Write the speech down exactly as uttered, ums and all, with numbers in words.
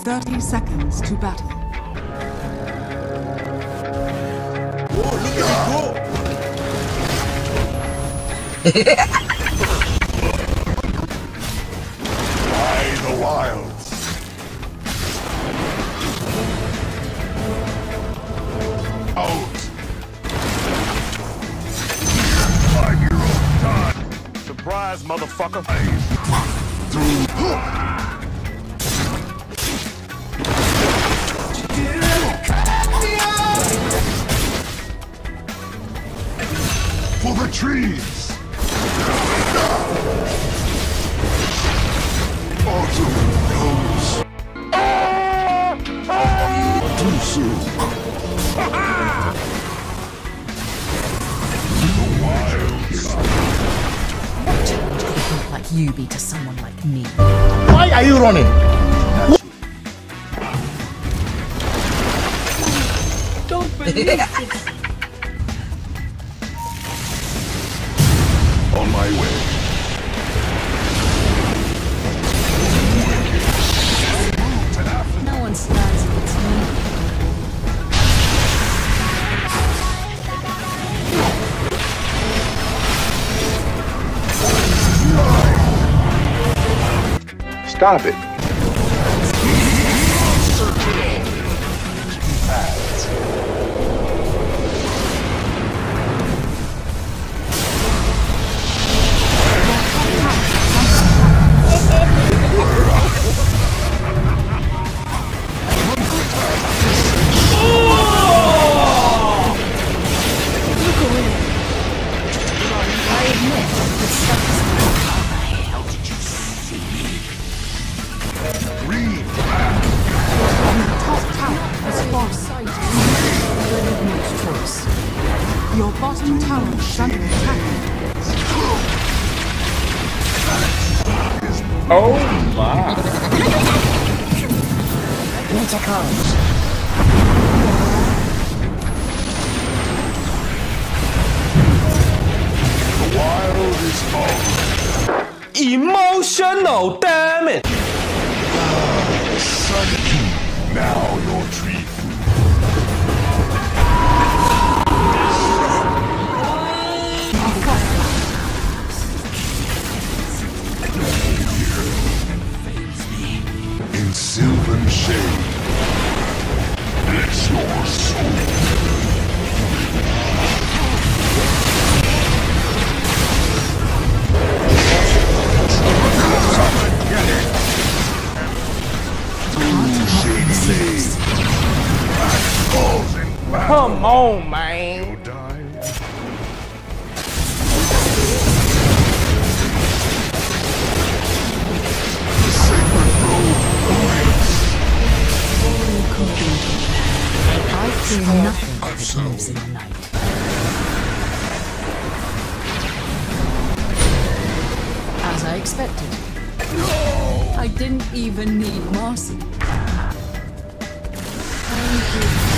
thirty seconds to battle. Whoa, look at me go! By the wilds. Out. Five year old time. Surprise, motherfucker. Through. For the trees! Autumn comes. Too soon. The wilds. What like you be to someone like me? Why are you running? Don't believe it. On my way. No one stands against me. Stop it. Your bottom tower is under attack. Oh my. Winter comes. The wild is all. Emotional damage! Son, now your tree food. In sylvan shade, bless your soul. Get it! Through shady lanes, past falls and battles. Come on, man! You'll die. The sacred road awaits. I fear nothing that lives in the night. As I expected. I didn't even need Marcy. Thank you.